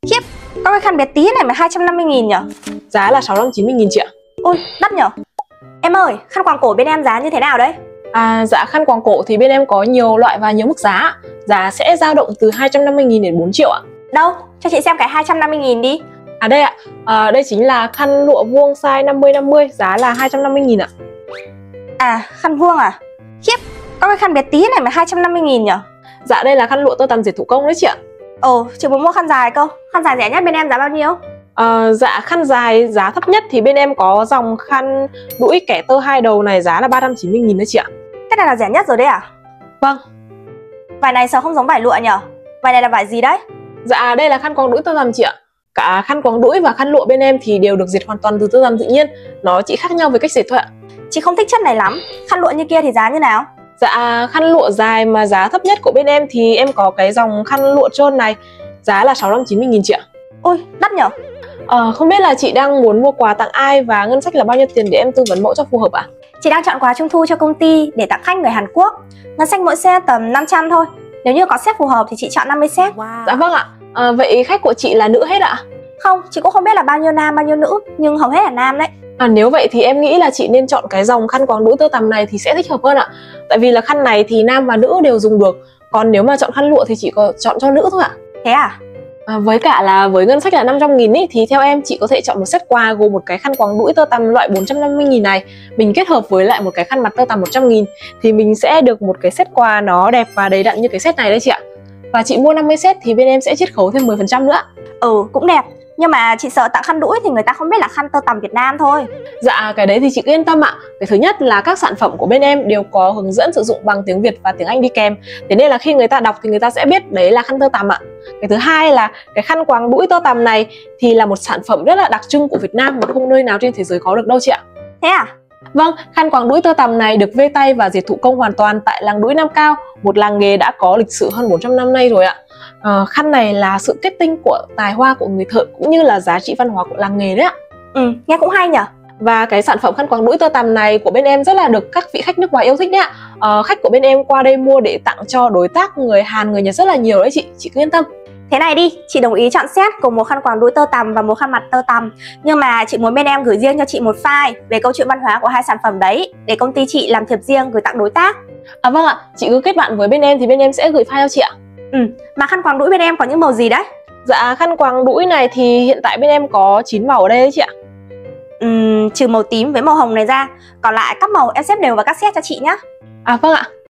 Khiếp, có cái khăn bé tí này mà 250.000 nhở? Giá là 690.000 chị ạ. Ôi, đắt nhở. Em ơi, khăn quàng cổ bên em giá như thế nào đấy? Dạ khăn quàng cổ thì bên em có nhiều loại và nhiều mức giá. Giá sẽ dao động từ 250.000 đến 4 triệu ạ. Đâu, cho chị xem cái 250.000 đi. Đây ạ, đây chính là khăn lụa vuông size 50-50, giá là 250.000 ạ. Khăn vuông à? Khiếp, có cái khăn bé tí này mà 250.000 nhở? Dạ đây là khăn lụa tơ tằm dệt thủ công đấy chị ạ. Chị muốn mua khăn dài cơ. Khăn dài rẻ nhất bên em giá bao nhiêu? Dạ khăn dài giá thấp nhất thì bên em có dòng khăn đũi kẻ tơ 2 đầu này, giá là 390.000 đấy chị ạ. Cái này là rẻ nhất rồi đấy à? Vâng. Vải này sờ không giống vải lụa nhở? Vải này là vải gì đấy? Dạ đây là khăn quàng đũi tơ tằm chị ạ. Cả khăn quàng đũi và khăn lụa bên em thì đều được dệt hoàn toàn từ tơ tằm tự nhiên. Nó chỉ khác nhau về cách dệt thôi ạ. Chị không thích chất này lắm. Khăn lụa như kia thì giá như nào? Dạ khăn lụa dài mà giá thấp nhất của bên em thì em có cái dòng khăn lụa trơn này, giá là 690.000 chị ạ. Ôi, đắt nhở. Không biết là chị đang muốn mua quà tặng ai và ngân sách là bao nhiêu tiền để em tư vấn mẫu cho phù hợp ạ? Chị đang chọn quà trung thu cho công ty để tặng khách người Hàn Quốc. Ngân sách mỗi set tầm 500 thôi. Nếu như có set phù hợp thì chị chọn 50 set. Dạ vâng ạ. Vậy khách của chị là nữ hết ạ? Không, chị cũng không biết là bao nhiêu nam bao nhiêu nữ, nhưng hầu hết là nam đấy. Nếu vậy thì em nghĩ là chị nên chọn cái dòng khăn quàng đũi tơ tằm này thì sẽ thích hợp hơn ạ. Tại vì là khăn này thì nam và nữ đều dùng được. Còn nếu mà chọn khăn lụa thì chỉ có chọn cho nữ thôi ạ. Thế à? Với cả là với ngân sách là 500.000 ý, thì theo em chị có thể chọn một set quà gồm một cái khăn quàng đũi tơ tằm loại 450.000 này, mình kết hợp với lại một cái khăn mặt tơ tằm 100.000 thì mình sẽ được một cái set quà nó đẹp và đầy đặn như cái set này đấy chị ạ. Và chị mua 50 set thì bên em sẽ chiết khấu thêm 10% nữa. Cũng đẹp. Nhưng mà chị sợ tặng khăn đũi thì người ta không biết là khăn tơ tằm Việt Nam thôi. Dạ cái đấy thì chị cứ yên tâm ạ. Cái thứ nhất là các sản phẩm của bên em đều có hướng dẫn sử dụng bằng tiếng Việt và tiếng Anh đi kèm. Thế nên là khi người ta đọc thì người ta sẽ biết đấy là khăn tơ tằm ạ. Cái thứ hai là cái khăn quàng đũi tơ tằm này thì là một sản phẩm rất là đặc trưng của Việt Nam mà không nơi nào trên thế giới có được đâu chị ạ. Thế à? Vâng, khăn quàng đũi tơ tằm này được vê tay và dệt thủ công hoàn toàn tại làng đũi Nam Cao, một làng nghề đã có lịch sử hơn 400 năm nay rồi ạ. Khăn này là sự kết tinh của tài hoa của người thợ cũng như là giá trị văn hóa của làng nghề đấy ạ. Nghe cũng hay nhở. Và cái sản phẩm khăn quàng đũi tơ tằm này của bên em rất là được các vị khách nước ngoài yêu thích đấy ạ. Khách của bên em qua đây mua để tặng cho đối tác người Hàn, người Nhật rất là nhiều đấy chị cứ yên tâm. Thế này đi, chị đồng ý chọn set cùng một khăn quàng đũi tơ tằm và một khăn mặt tơ tằm. Nhưng mà chị muốn bên em gửi riêng cho chị một file về câu chuyện văn hóa của hai sản phẩm đấy, để công ty chị làm thiệp riêng gửi tặng đối tác. Vâng ạ, chị cứ kết bạn với bên em thì bên em sẽ gửi file cho chị ạ. Mà khăn quàng đũi bên em có những màu gì đấy? Dạ khăn quàng đũi này thì hiện tại bên em có 9 màu ở đây đấy chị ạ. Trừ màu tím với màu hồng này ra, còn lại các màu em xếp đều vào các set cho chị nhé. Vâng ạ.